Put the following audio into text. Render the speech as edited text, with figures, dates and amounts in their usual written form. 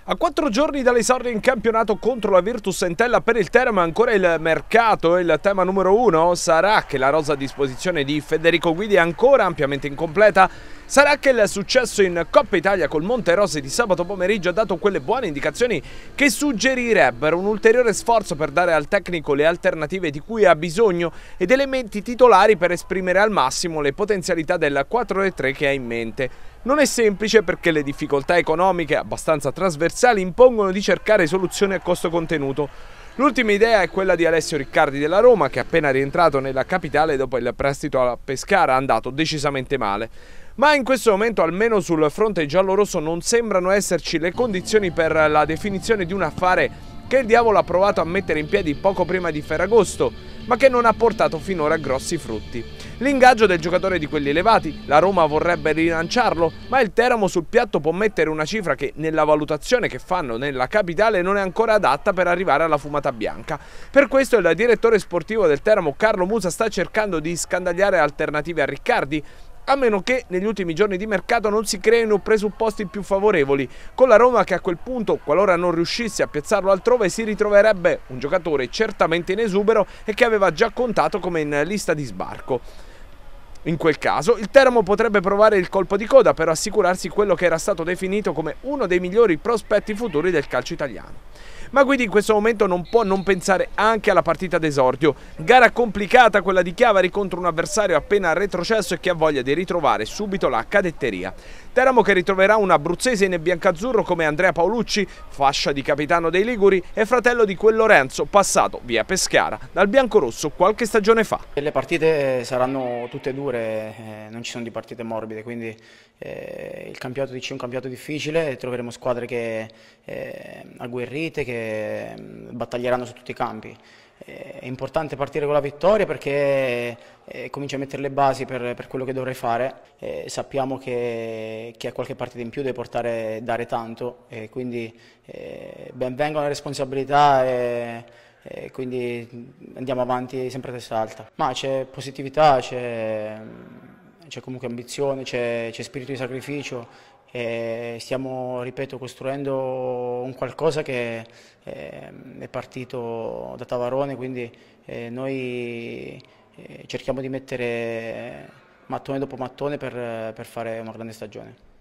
A 4 giorni dall'esordio in campionato contro la Virtus Entella per il Teramo ancora il mercato. Il tema numero uno sarà che la rosa a disposizione di Federico Guidi è ancora ampiamente incompleta. Sarà che il successo in Coppa Italia col Monterose di sabato pomeriggio ha dato quelle buone indicazioni che suggerirebbero un ulteriore sforzo per dare al tecnico le alternative di cui ha bisogno ed elementi titolari per esprimere al massimo le potenzialità del 4-3 che ha in mente. Non è semplice perché le difficoltà economiche abbastanza trasversali impongono di cercare soluzioni a costo contenuto. L'ultima idea è quella di Alessio Riccardi della Roma, che appena rientrato nella capitale dopo il prestito a Pescara è andato decisamente male. Ma in questo momento, almeno sul fronte giallorosso, non sembrano esserci le condizioni per la definizione di un affare che il diavolo ha provato a mettere in piedi poco prima di Ferragosto, ma che non ha portato finora grossi frutti. L'ingaggio del giocatore di quelli elevati, la Roma vorrebbe rilanciarlo, ma il Teramo sul piatto può mettere una cifra che nella valutazione che fanno nella capitale non è ancora adatta per arrivare alla fumata bianca. Per questo il direttore sportivo del Teramo, Carlo Musa, sta cercando di scandagliare alternative a Riccardi, a meno che negli ultimi giorni di mercato non si creino presupposti più favorevoli, con la Roma che a quel punto, qualora non riuscisse a piazzarlo altrove, si ritroverebbe un giocatore certamente in esubero e che aveva già contato come in lista di sbarco. In quel caso il Teramo potrebbe provare il colpo di coda per assicurarsi quello che era stato definito come uno dei migliori prospetti futuri del calcio italiano. Ma Guidi in questo momento non può non pensare anche alla partita d'esordio. Gara complicata quella di Chiavari contro un avversario appena retrocesso e che ha voglia di ritrovare subito la cadetteria. Teramo che ritroverà un abruzzese in biancazzurro come Andrea Paolucci, fascia di capitano dei Liguri e fratello di quel Lorenzo, passato via Pescara dal biancorosso qualche stagione fa. Le partite saranno tutte dure, non ci sono di partite morbide, quindi il campionato DC è un campionato difficile, troveremo squadre che agguerrite, che battaglieranno su tutti i campi. È importante partire con la vittoria perché comincia a mettere le basi per quello che dovrei fare. Sappiamo che chi ha qualche partita in più deve dare tanto, quindi ben vengano le responsabilità e quindi andiamo avanti sempre a testa alta. Ma c'è positività, c'è comunque ambizione, c'è spirito di sacrificio. Stiamo, ripeto, costruendo un qualcosa che è partito da Tavarone, quindi noi cerchiamo di mettere mattone dopo mattone per fare una grande stagione.